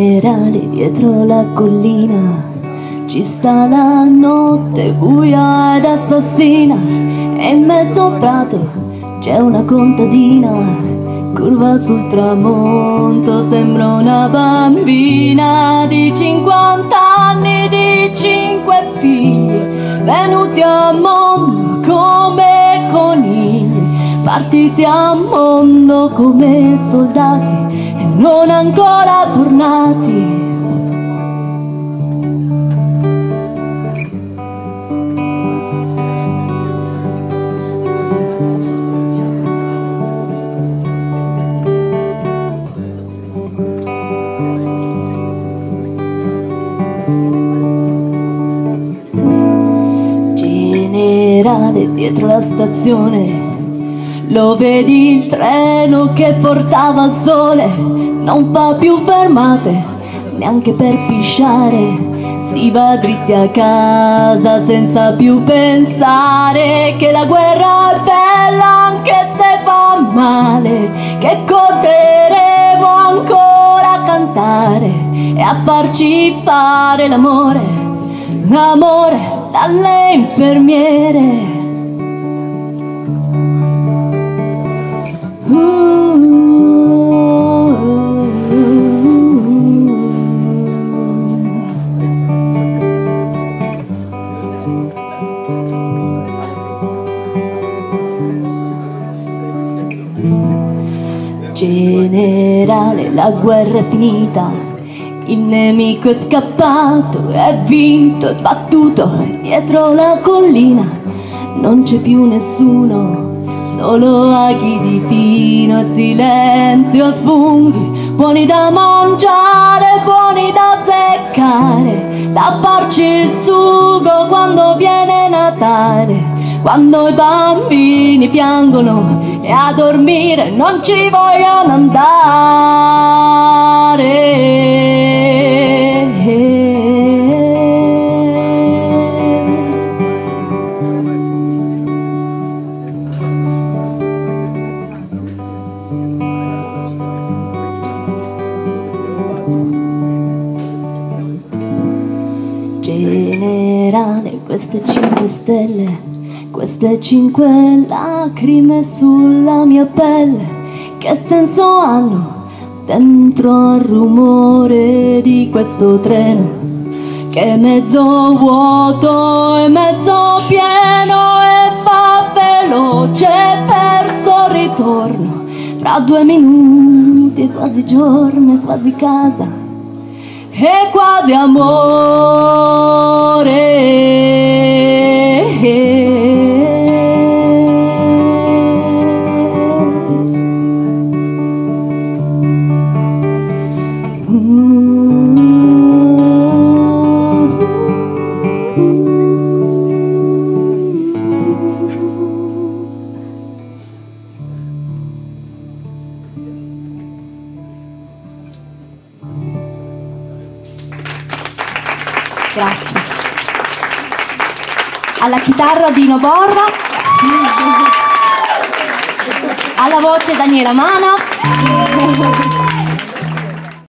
Generale, dietro la collina ci sta la notte buia ed assassina, e in mezzo al prato c'è una contadina, curva sul tramonto, sembra una bambina di 50 anni, di 5 figli, venuti a mondo come conigli, partiti a mondo come soldati e non ancora tornati. Generale, dietro la stazione lo vedi il treno che portava il sole, non fa più fermate neanche per pisciare, si va dritti a casa senza più pensare che la guerra è bella anche se fa male, che potremo ancora cantare e a farci fare l'amore, l'amore dalle infermiere. Generale, la guerra è finita, il nemico è scappato, è vinto, è battuto dietro la collina, non c'è più nessuno, solo aghi di pino e silenzio e funghi, buoni da mangiare, buoni da seccare, da farci il sugo quando viene Natale, quando i bambini piangono e a dormire non ci vogliono andare. Generale, queste 5 stelle, queste 5 lacrime sulla mia pelle, che senso hanno dentro al rumore di questo treno, che è mezzo vuoto e mezzo pieno e va veloce verso il ritorno, fra 2 minuti è quasi giorno, è quasi casa, e quasi amore. Grazie. Alla chitarra Dino Borra, alla voce Daniela Mana.